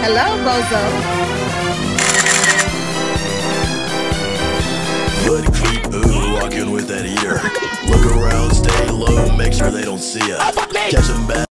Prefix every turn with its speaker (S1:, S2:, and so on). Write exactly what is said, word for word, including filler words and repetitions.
S1: Hello, Bozo.
S2: Buddy creep, ooh, walking with that eater. Look around, stay low, make sure they don't see ya. Catch 'em back.